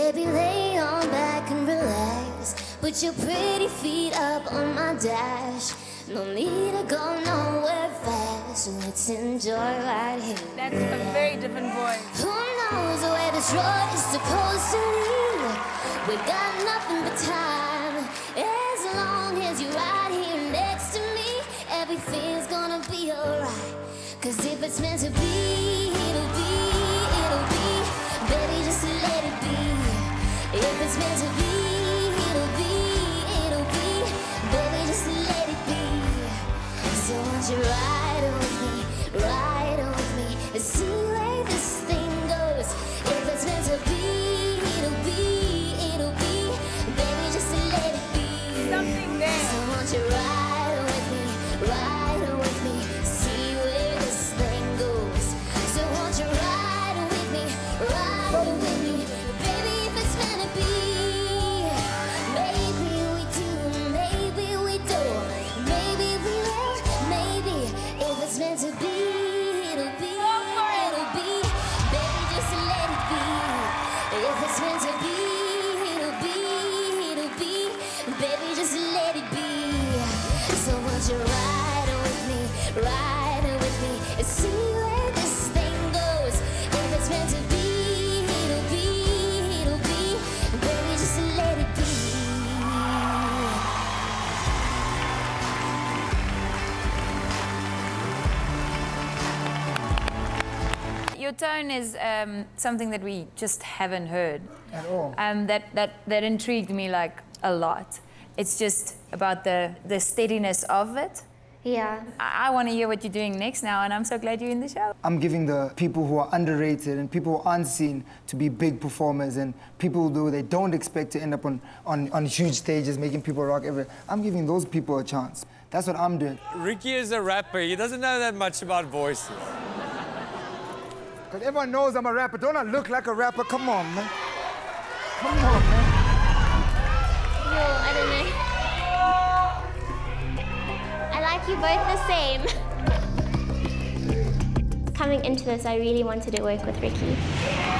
Baby, lay on back and relax. Put your pretty feet up on my dash. No need to go nowhere fast. Let's enjoy right here. That's a very different voice. Who knows where this road is supposed to lead? We got nothing but time. As long as you're right here next to me, everything's gonna be alright. Cause if it's meant to be, it'll be, it'll be. Baby, just let it be. If it's meant to be, it'll be, it'll be. Baby, just let it be. So won't you ride with me, and see where this thing goes. If it's meant to be, it'll be, it'll be. Baby, just let it be. Something there. So won't you ride with me, see where this thing goes. So won't you ride with me, baby, if it's meant to be. Maybe we do, maybe we don't, maybe we will, maybe if it's meant to be, it'll be, it'll be. Baby, just let it be. If it's meant to be, it'll be, it'll be. Baby, just let it be. So won't you ride with me, and see where this thing goes. If it's meant to be, it'll be, it'll be. Baby, just let it be. Your tone is something that we just haven't heard. At all. That intrigued me like a lot. It's just about the steadiness of it. Yeah. I want to hear what you're doing next now, and I'm so glad you're in the show. I'm giving the people who are underrated and people who aren't seen to be big performers and people who they don't expect to end up on huge stages making people rock everywhere. I'm giving those people a chance. That's what I'm doing. Riky is a rapper. He doesn't know that much about voices. Because everyone knows I'm a rapper. Don't I look like a rapper? Come on, man. Come on, man. Yo, I don't know. I like you both the same. Coming into this, I really wanted to work with Riky.